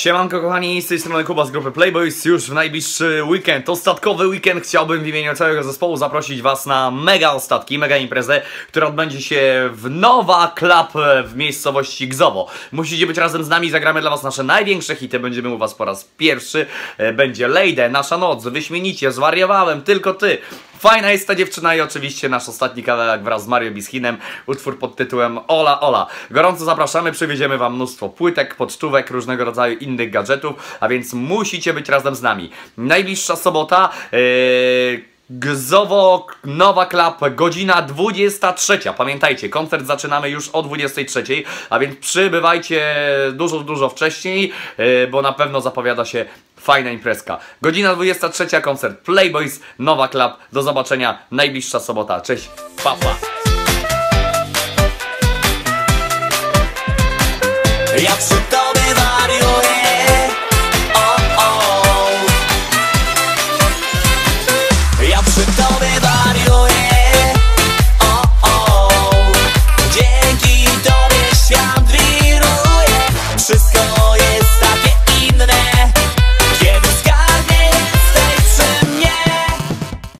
Siemanko kochani, z tej strony Kuba z grupy Playboys. Już w najbliższy weekend, ostatkowy weekend, chciałbym w imieniu całego zespołu zaprosić was na mega ostatki, mega imprezę, która odbędzie się w Nowa Club w miejscowości Gzowo. Musicie być razem z nami, zagramy dla was nasze największe hity, będziemy u was po raz pierwszy. Będzie Lejdę, Nasza Noc, Wyśmienicie, Zwariowałem, Tylko Ty. Fajna jest ta dziewczyna i oczywiście nasz ostatni kawałek wraz z Mario Bischinem, utwór pod tytułem Ola Ola. Gorąco zapraszamy, przywieziemy wam mnóstwo płytek, pocztówek, różnego rodzaju innych gadżetów, a więc musicie być razem z nami. Najbliższa sobota, Gzowo, Nowa Club, godzina 23. Pamiętajcie, koncert zaczynamy już o 23, a więc przybywajcie dużo wcześniej, bo na pewno zapowiada się fajna imprezka. Godzina 23, koncert Playboys, Nowa Club. Do zobaczenia najbliższa sobota. Cześć, pa pa. Jak